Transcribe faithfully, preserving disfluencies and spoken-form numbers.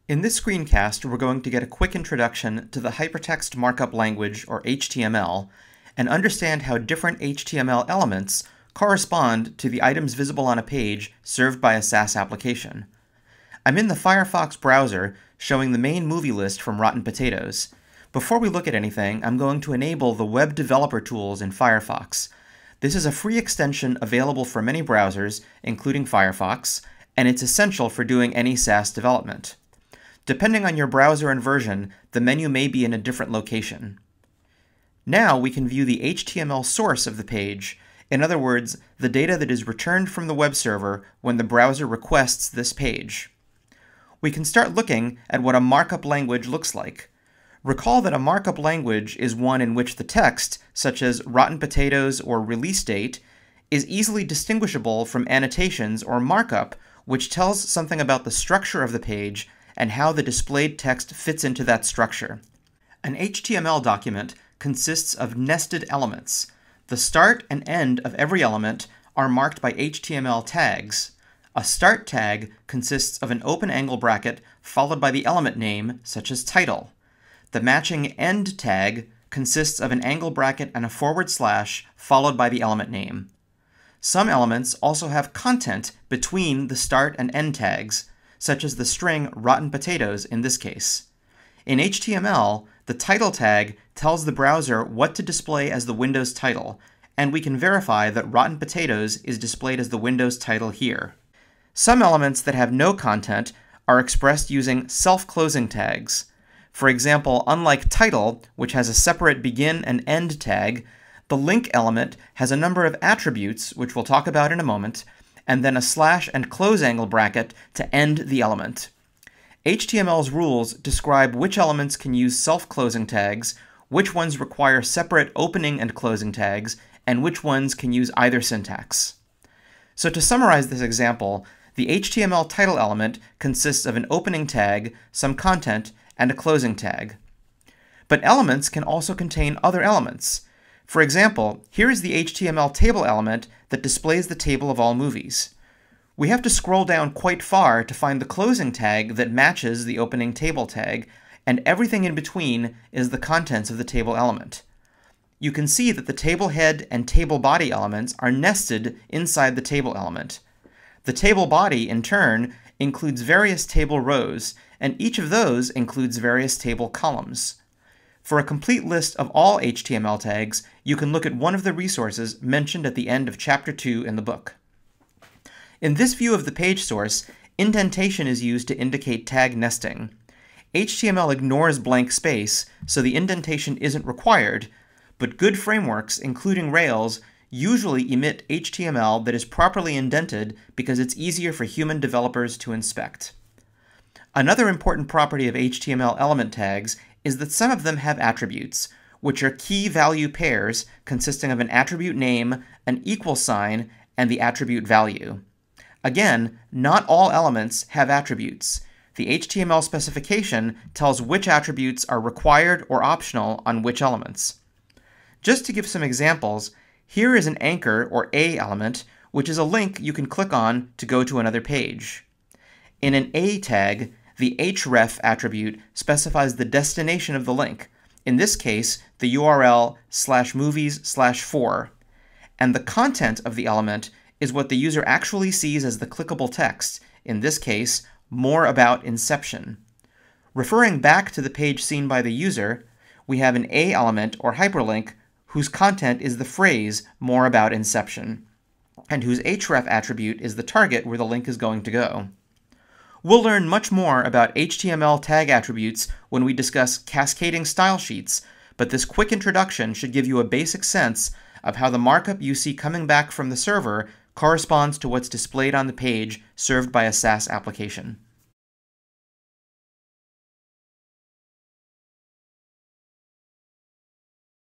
In this screencast, we're going to get a quick introduction to the hypertext markup language, or H T M L, and understand how different H T M L elements correspond to the items visible on a page served by a SaaS application. I'm in the Firefox browser showing the main movie list from Rotten Potatoes. Before we look at anything, I'm going to enable the web developer tools in Firefox. This is a free extension available for many browsers, including Firefox, and it's essential for doing any SaaS development. Depending on your browser and version, the menu may be in a different location. Now we can view the H T M L source of the page, in other words, the data that is returned from the web server when the browser requests this page. We can start looking at what a markup language looks like. Recall that a markup language is one in which the text, such as Rotten Potatoes or release date, is easily distinguishable from annotations or markup, which tells something about the structure of the page and how the displayed text fits into that structure. An H T M L document consists of nested elements. The start and end of every element are marked by H T M L tags. A start tag consists of an open angle bracket followed by the element name, such as title. The matching end tag consists of an angle bracket and a forward slash followed by the element name. Some elements also have content between the start and end tags, such as the string Rotten Potatoes in this case. In H T M L, the title tag tells the browser what to display as the Windows title, and we can verify that Rotten Potatoes is displayed as the Windows title here. Some elements that have no content are expressed using self-closing tags. For example, unlike title, which has a separate begin and end tag, the link element has a number of attributes, which we'll talk about in a moment, and then a slash and close angle bracket to end the element. H T M L's rules describe which elements can use self-closing tags, which ones require separate opening and closing tags, and which ones can use either syntax. So to summarize this example, the H T M L title element consists of an opening tag, some content, and a closing tag. But elements can also contain other elements. For example, here is the H T M L table element that displays the table of all movies. We have to scroll down quite far to find the closing tag that matches the opening table tag, and everything in between is the contents of the table element. You can see that the table head and table body elements are nested inside the table element. The table body, in turn, includes various table rows, and each of those includes various table columns. For a complete list of all H T M L tags, you can look at one of the resources mentioned at the end of Chapter two in the book. In this view of the page source, indentation is used to indicate tag nesting. H T M L ignores blank space, so the indentation isn't required, but good frameworks, including Rails, usually emit H T M L that is properly indented because it's easier for human developers to inspect. Another important property of H T M L element tags is that some of them have attributes, which are key value pairs consisting of an attribute name, an equal sign, and the attribute value. Again, not all elements have attributes. The H T M L specification tells which attributes are required or optional on which elements. Just to give some examples, here is an anchor, or A element, which is a link you can click on to go to another page. In an A tag, the href attribute specifies the destination of the link, in this case, the U R L slash movies slash four, and the content of the element is what the user actually sees as the clickable text, in this case, more about Inception. Referring back to the page seen by the user, we have an A element, or hyperlink, whose content is the phrase more about Inception, and whose href attribute is the target where the link is going to go. We'll learn much more about H T M L tag attributes when we discuss cascading style sheets, but this quick introduction should give you a basic sense of how the markup you see coming back from the server corresponds to what's displayed on the page served by a SaaS application.